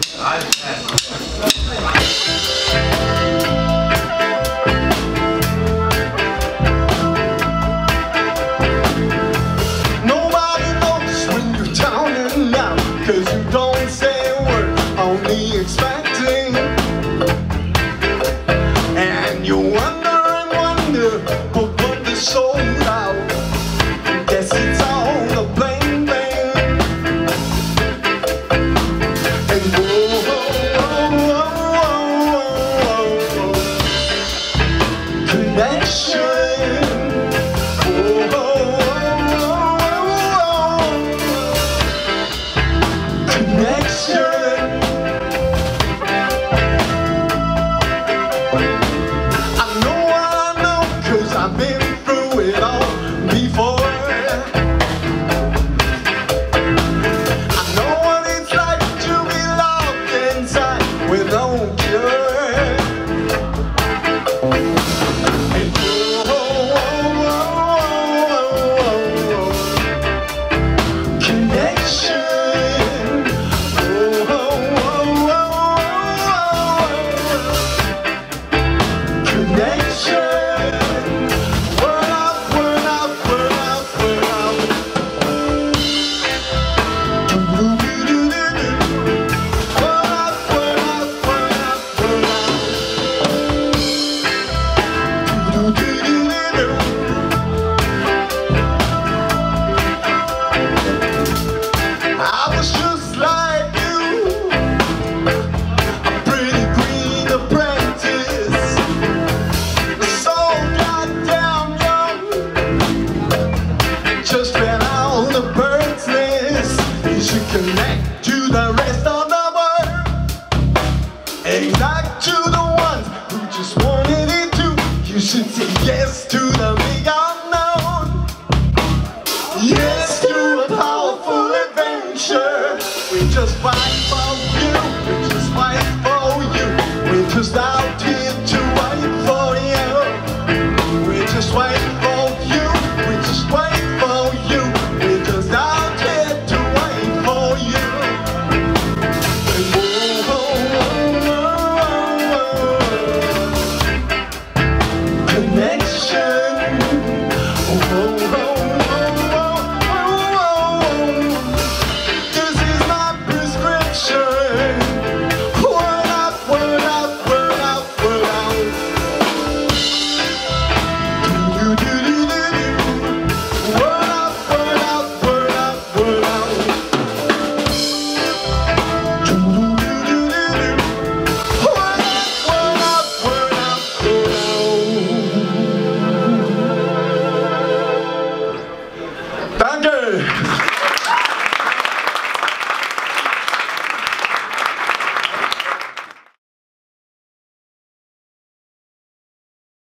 Nobody knows when you're down and out, 'cause you don't say a word, only expecting. And you wonder and wonder, but what they sold out, guess it's all the blame thing. And whoa, whoa, whoa, whoa, connection. Whoa, whoa, whoa, connection. I know what I know, 'cause I've been through it all before. I know what it's like to be locked inside with no cure. And whoa, whoa, whoa, connection. Whoa, whoa, whoa, connection. Word up, word up, word up, word up. Do-do-do-do-do-do. Word up, word up, word up, word up. Do-do-do-do-do-do. I was just like you, a pretty green apprentice, so goddamn young, just ran out of bird's nest. You should connect to the rest of the world, exact to the ones who just wanted it to. You should say yes to the big unknown, yes to a powerful adventure. We just fight for you, we just fight for you. We're just out here to wait for you. We just wait for you, we just wait for you. We're just out here to wait for you. And whoa, whoa, whoa, whoa, connection. Whoa, whoa, whoa, whoa, this is my prescription. Word up, word up, word up, word up. Do-do-do-do-do-do. Word up, word up, word up, word up. Do-do-do-do-do-do. Word up, word up, word up, word up. Danke!